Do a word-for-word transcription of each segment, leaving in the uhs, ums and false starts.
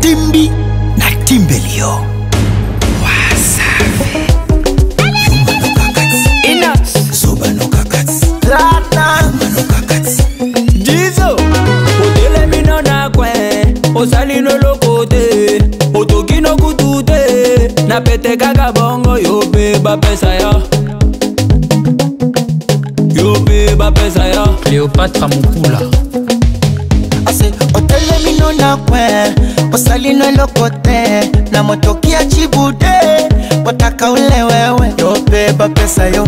Timbi na Timbelio. Wasafi. Yuma no kakats. Inax. Zoba no kakats. Lata. Yuma no kakats. Jizo. Otele mino na kwe. Osali no lokote. Otoki no kutute. Na pete kaka bongo. Yo pe ba pesa ya. Yo pe ba pesa ya. Cléopatra Mukula. Ase otele mino na kwe. Osali no lokote. Na motoki ya chibude. Wataka ule wewe. Yo pe ba pesa yo.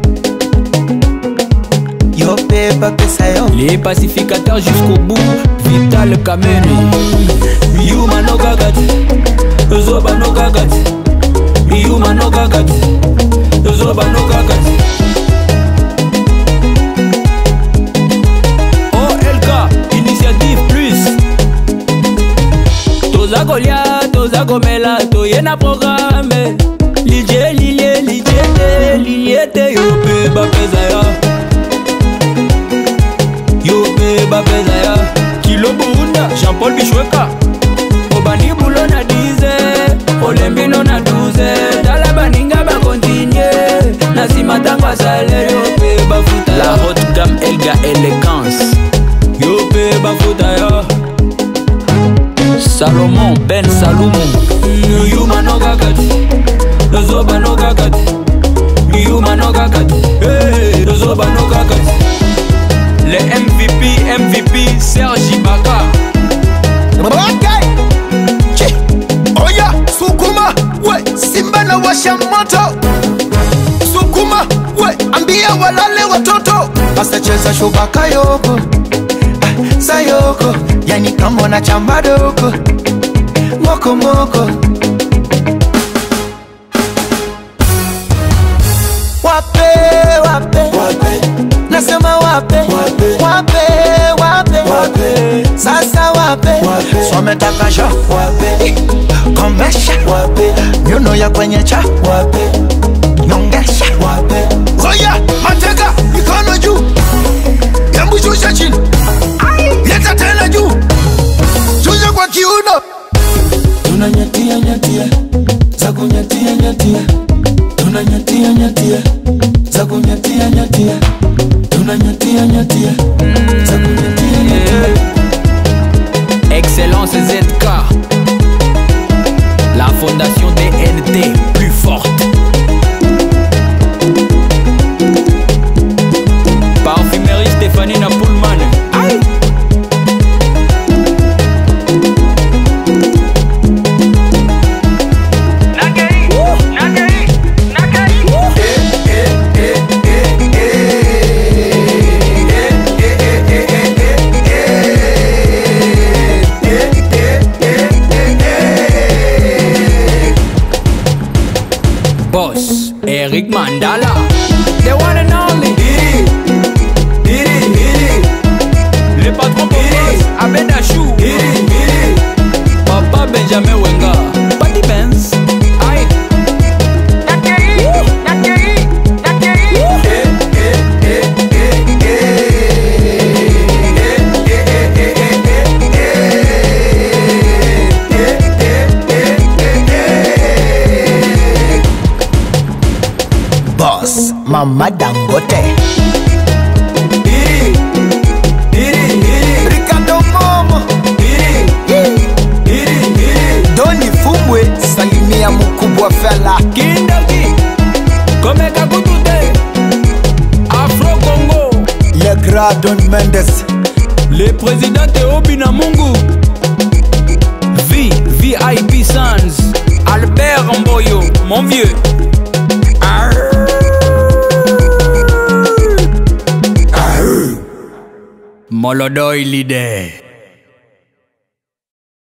Yo pe ba pesa yo. Les pacificateurs jusqu'au bout. Vital Kameni. Yuma no kakati. Zoba no kakati. Yuma no kakati. Zoba no kakati. O L K, initiative plus. Toza kolia, toza komela, toye na programme. Lilie, lilie, lilie, lilie, yo pe ba pesa ya. Yo pe ba pesa ya. Kilo Buunda, Jean-Paul Bichweka. Obani bulo na dize, olembino na douze. Tala baninga ba continue, na simatangwa salaire. Yo pe ba futa ya. La haute gamme Elga Elegance. Yo pe ba futa ya. Salomon Ben Salomon. Yuma no kakati. Zoba no kakati. Yuma no kakati. Hey, Zoba no kakati. Les M V P, M V P, Serge Ibaka. Okay. Chi. Oya, sukuma, we, Simba na washa moto. Sukuma, we, ambia walale watoto. Basta cheza shubaka yoko. Ah, sayoko, yani kama na chamba doko. Moko moko. Wape, wape, wape. Nasema wape, wape, wape, wape, wape. Sasa wape, wape. Swametaka sha, wape. Komesha, wape. Nyuno ya kwenye cha, wape. Nyongesha, wape. Oya, matega, mikono juu. Yambu shusha chini. Leta tena juu. Shusha kwa kiuno. Tunanyatia, nyatia. Zaku nyatia, nyatia. Tunanyatia, nyatia. Zaku nyatia, nyatia. Tunanyatia, nyatia. Zaku nyatia, nyatia. Excellence Z K. La fondation D N T plus forte. Parfumerie Stéphanie Napoulman. Aïe. Boss, Eric Mandala. The one and only. Diri, diri, diri. Le patron Boss, Abedachou. Diri, diri. Papa Benjamin Wenga. Patty Benz. Aïe. Nakeri, Nakeri, Nakeri. Eh, eh, eh, eh, eh. Boss, Mama Dangote. Diri, diri, diri. Ricardo Momo. Diri, diri, diri. Doni Fumwe, salimia mkubwa fella. Kindaki, Komeka Kutute. Afro Congo. Le grand Don Mendes. Le président Théo Binamungu. V, V I P Sans. Albert Mboyo, mon vieux. Molodoy leader.